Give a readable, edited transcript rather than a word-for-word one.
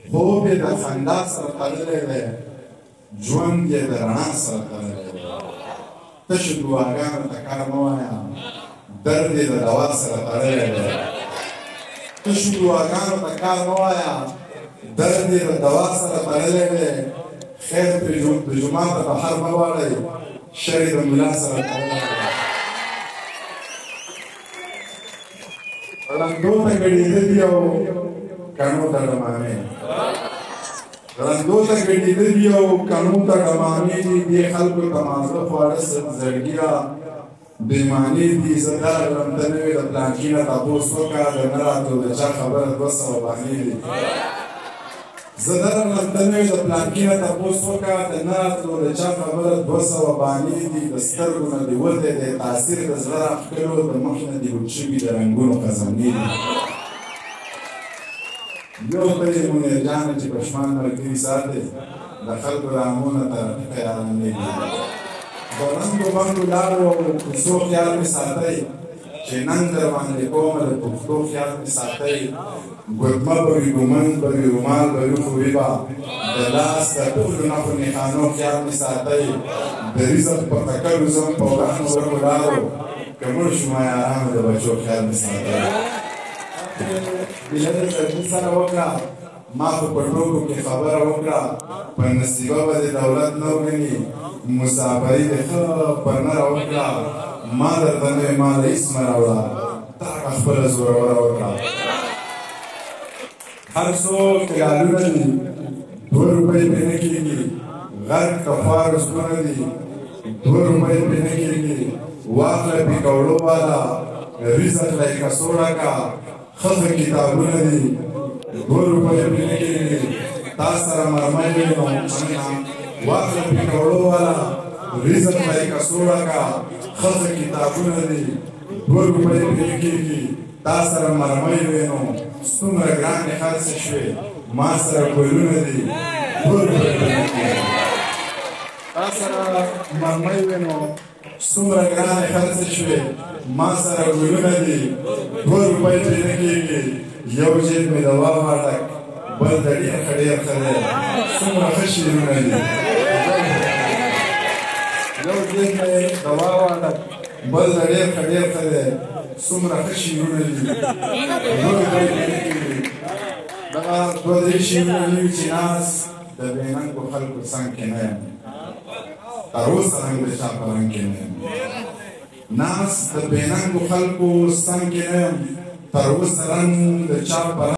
خوب یې د خندا سره تړلی دی، ژوند یې د رڼا سره تړلی دی. تشو دعاګانو ته کار مه وایه، درد یې د دوا سره تړلی دی. تشو دعاګانو ته کار مه وایه، درد یې د دوا سره تړلی دی. خیر د جومات ته بهر مه واړئ، شر یې د ملا سره تړلی دی. ړندو ته ګډېدلي او کڼو ته ډمامې، ړندو ته ګډېدلي او کڼو ته ډمامې دي. دې خلکو ته مازده خواړه زړګي را بېمانې دي. زه درغلم ته نه وې د پلانکي نه تپوس وکړه، د نه راتلو د چا خبره 200 بانې دي. زه درغلم ته نه وې د پلانکي نه تپوس وکړه، د نه راتلو د چا خبره 200 بانې دي. د سترګو نه دې وتی دی تاثیر د زړه راښکلو، د مخ نه دې ورک شوي د رنګونو خزانې دي. یو ته یې منیر جانه چې پشمان ملګري ساتي، د خلکو د امونه ترقیقه یارانې دي. د رنګو بنګو لارو او کوڅو خیال مې ساتئ، چې نن در باندې کومه د پښتو خیال مې ساتئ. ګوتمه به وي، ګومند به وي، رومال به وي، خوبي به د لاس د ټولو نښو نښانو خیال مې ساتئ. د رزق په تکلو زم په ورانو ورکو لارو، که مړ شومه یارانو د بچو خیال مې ساتئ. بله د سرجي سره وکړه، ما خو په ټوکو کې خبره وکړه، په نصیبه به د دولت نه وګڼي، مسافري دې ښه په نره وکړه. ما درته نه وې ما له هېڅ مه راوړه، تا هغه خپله زوروره وکړه. هر څو خیالونه دي 2 روپۍ پرې نه کېږي، غرق د خوارو زړونه دي 2 روپۍ پرې نه کېږي. واخله پېکوړو والا رزق له کڅوړه کا، ښه کتابونه دي 2 روپۍ پرې نه کېږي. تا سره مرمۍ وي نو مننه، واخله پېکوړو والا رزق له کڅوړه کا، ښه کتابونه دي 2 روپۍ پرې نه کېږي. تا سره مرمۍ وي نو څومره ګرانې خرڅې شوې، ما سره ګلونه دي 2 روپۍ پرې نه کېږي. تا سره مرمۍ وي نو څومره ګرانې خرڅې شوې، ما سره ګلونه دي 2 روپۍ پرې نه کېږي. یو جیب مې د واوا ډک، بل د ډېر ښه ډېر ښه دی، څومره ښه شعرونه دي. یو جیب مې د واوا ډک، بل د ډېر ښه ډېر ښه دی، څومره ښه شعرونه دي 2 روپۍ پرې نه کېږي. دغه 2-3 شعرونه دي چې ناز د بېننګو خلکو څنګ کې نه یم، تر اوسه رنګ د چا په رنګ کې نه یم. ناز د بېننګو خلکو څنګ کې نه یم، تر اوسه رنګ د چا په